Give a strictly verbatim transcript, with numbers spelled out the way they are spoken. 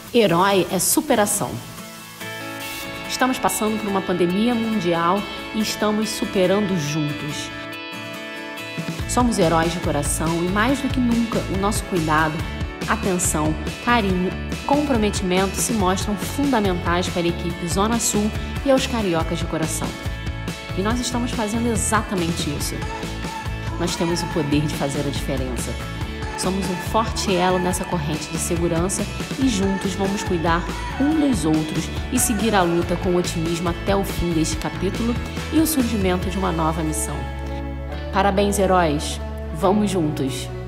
Herói é superação. Estamos passando por uma pandemia mundial e estamos superando juntos. Somos heróis de coração e, mais do que nunca, o nosso cuidado, atenção, carinho, comprometimento se mostram fundamentais para a equipe Zona Sul e aos cariocas de coração. E nós estamos fazendo exatamente isso. Nós temos o poder de fazer a diferença. Somos um forte elo nessa corrente de segurança e juntos vamos cuidar um dos outros e seguir a luta com otimismo até o fim deste capítulo e o surgimento de uma nova missão. Parabéns, heróis! Vamos juntos!